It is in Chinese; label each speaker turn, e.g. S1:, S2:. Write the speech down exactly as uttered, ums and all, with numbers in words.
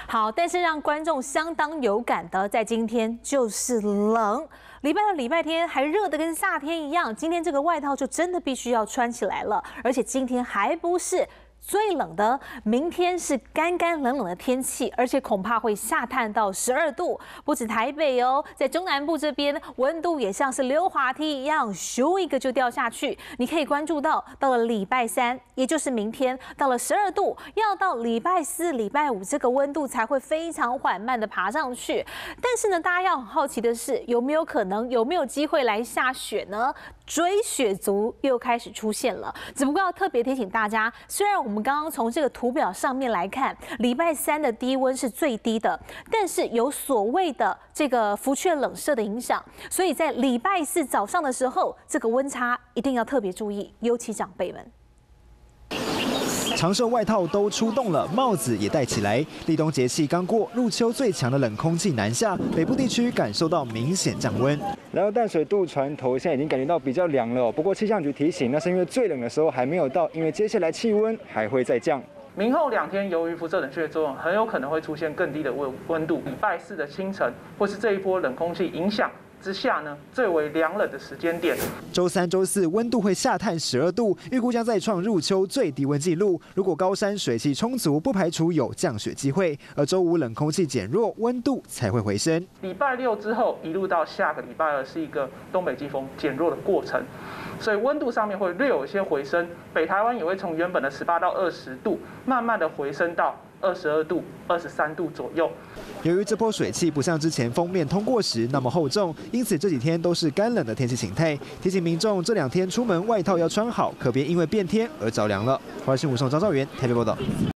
S1: 好，但是让观众相当有感的，在今天就是冷。礼拜六、礼拜天还热得跟夏天一样，今天这个外套就真的必须要穿起来了。而且今天还不是最冷的，明天是干干冷冷的天气，而且恐怕会下探到十二度。不止台北哦，在中南部这边温度也像是溜滑梯一样，咻一个就掉下去。你可以关注到，到了礼拜三，也就是明天，到了十二度，要到礼拜四、礼拜五这个温度才会非常缓慢的爬上去。但是呢，大家要很好奇的是，有没有可能，有没有机会来下雪呢？追雪族又开始出现了，只不过要特别提醒大家，虽然我们刚刚从这个图表上面来看，礼拜三的低温是最低的，但是有所谓的这个辐却冷射的影响，所以在礼拜四早上的时候，这个温差一定要特别注意，尤其长辈们。
S2: 长袖外套都出动了，帽子也戴起来。立冬节气刚过，入秋最强的冷空气南下，北部地区感受到明显降温。
S3: 来到淡水渡船头，现在已经感觉到比较凉了、哦。不过气象局提醒，那是因为最冷的时候还没有到，因为接下来气温还会再降。
S4: 明后两天，由于辐射冷却作用，很有可能会出现更低的温温度。礼拜四的清晨，或是这一波冷空气影响之下呢，最为凉冷的时间点。
S2: 周三、周四温度会下探十二度，预估将再创入秋最低温纪录。如果高山水汽充足，不排除有降雪机会。而周五冷空气减弱，温度才会回升。
S4: 礼拜六之后，一路到下个礼拜二是一个东北季风减弱的过程，所以温度上面会略有一些回升。北台湾也会从原本的十八到二十度，慢慢的回升到二十二度、二十三度左右。
S2: 由于这波水汽不像之前锋面通过时那么厚重，因此这几天都是干冷的天气形态。提醒民众这两天出门外套要穿好，可别因为变天而着凉了。华视新闻张兆元台北报道。